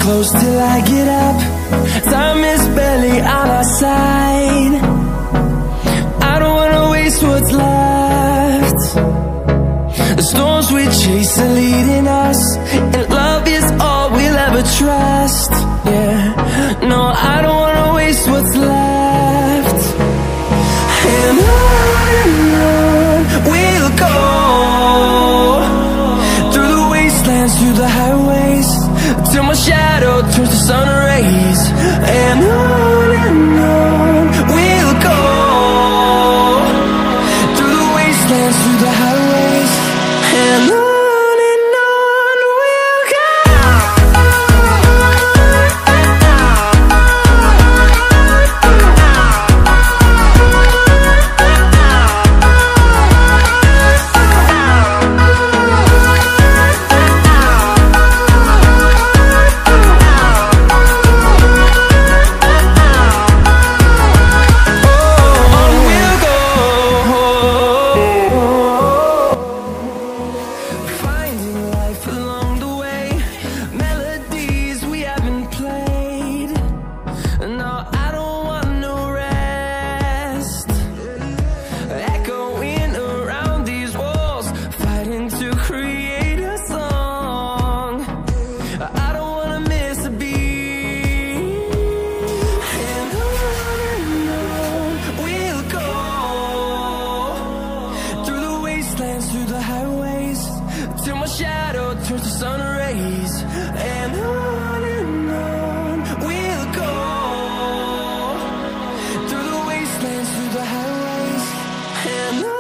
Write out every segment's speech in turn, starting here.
close till I get up. Time is barely on our side. I don't wanna waste what's left. The storms we chase are leading us, and love is all we'll ever trust. Yeah, no, I don't wanna waste what's left. And on we'll go, through the wastelands, through the highways, till my shadow turns to sun rays. And on we'll go, through the wastelands, through the highways, and on we'll go. Through the highways, till my shadow turns to sun rays. And on we'll go, through the wastelands, through the highways, and on we'll go.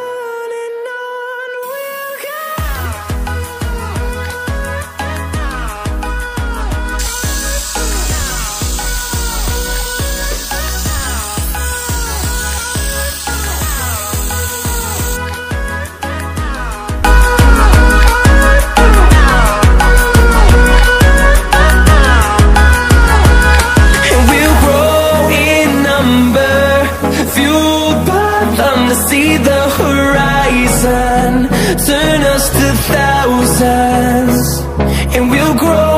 To see the horizon turn us to thousands, and we'll grow